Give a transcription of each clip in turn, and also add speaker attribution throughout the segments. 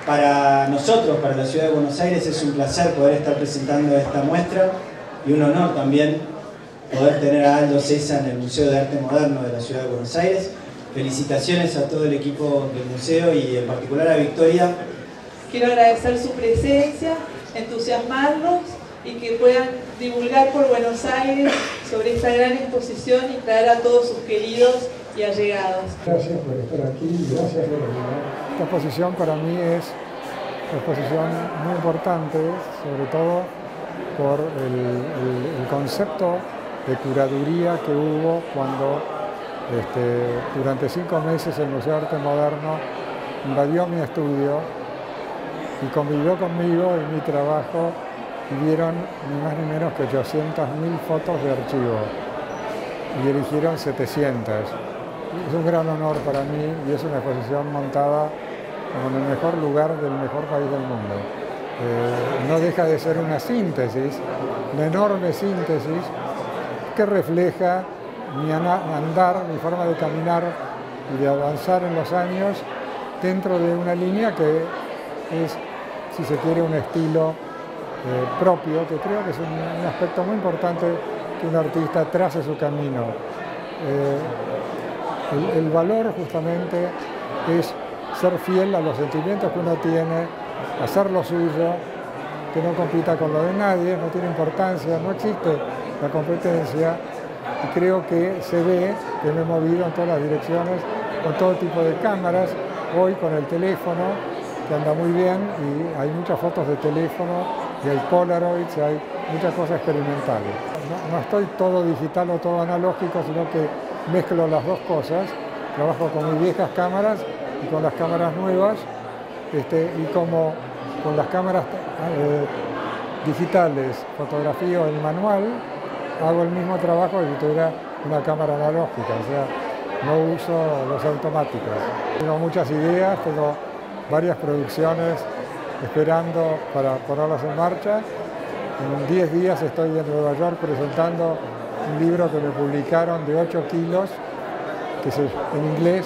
Speaker 1: Para nosotros, para la Ciudad de Buenos Aires, es un placer poder estar presentando esta muestra y un honor también poder tener a Aldo Cesa en el Museo de Arte Moderno de la Ciudad de Buenos Aires. Felicitaciones a todo el equipo del museo y en particular a Victoria.
Speaker 2: Quiero agradecer su presencia, entusiasmarlos y que puedan divulgar por Buenos Aires sobre esta gran exposición y traer a todos sus queridos y allegados.
Speaker 3: Gracias por estar aquí, gracias por venir. Esta exposición para mí es una exposición muy importante, sobre todo por el concepto de curaduría que hubo cuando durante 5 meses el Museo de Arte Moderno invadió mi estudio y convivió conmigo en mi trabajo y vieron ni más ni menos que 800.000 fotos de archivo y eligieron 700. Es un gran honor para mí y es una exposición montada como en el mejor lugar del mejor país del mundo. No deja de ser una síntesis, una enorme síntesis que refleja mi andar, mi forma de caminar y de avanzar en los años dentro de una línea que es, si se quiere, un estilo propio, que creo que es un aspecto muy importante que un artista trace su camino. El valor justamente es ser fiel a los sentimientos que uno tiene, hacer lo suyo, que no compita con lo de nadie, no tiene importancia, no existe la competencia y creo que se ve que me he movido en todas las direcciones con todo tipo de cámaras, hoy con el teléfono que anda muy bien y hay muchas fotos de teléfono y hay Polaroids y hay muchas cosas experimentales. No estoy todo digital o todo analógico, sino que mezclo las dos cosas, trabajo con mis viejas cámaras y con las cámaras nuevas y como con las cámaras digitales fotografío en manual, hago el mismo trabajo que si tuviera una cámara analógica, o sea, no uso los automáticos. Tengo muchas ideas, tengo varias producciones esperando para ponerlas en marcha. En 10 días estoy en Nueva York presentando un libro que me publicaron de 8 kilos, que es en inglés,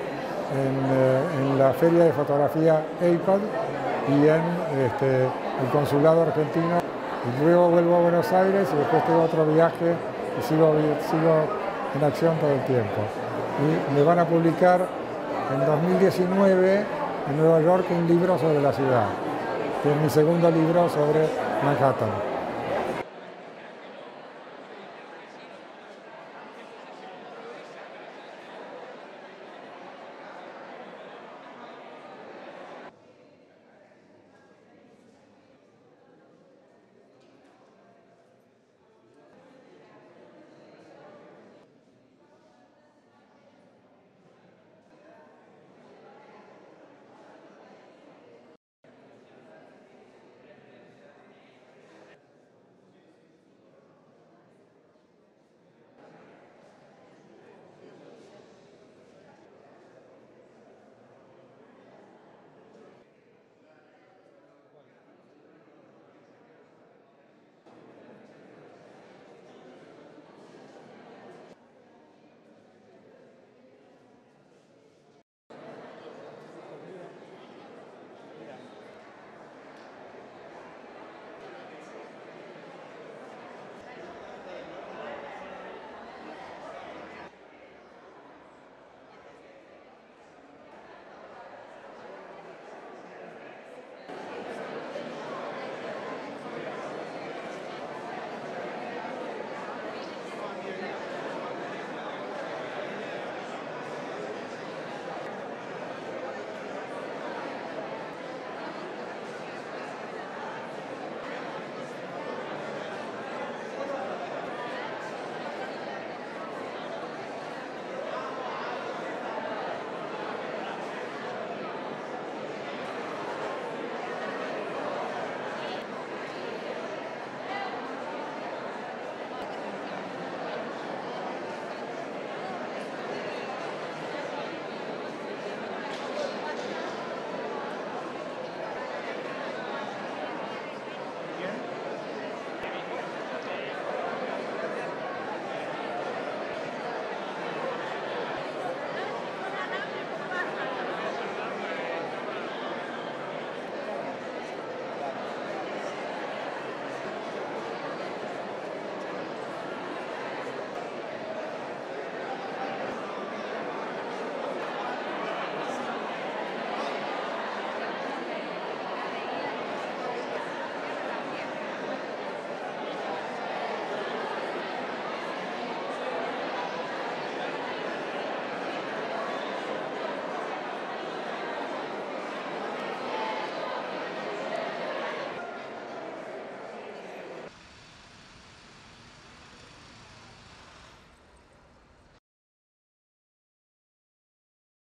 Speaker 3: en la Feria de Fotografía APAD y en el Consulado Argentino. Y luego vuelvo a Buenos Aires y después tengo otro viaje y sigo en acción todo el tiempo. Y me van a publicar en 2019 en Nueva York un libro sobre la ciudad, que es mi segundo libro sobre Manhattan.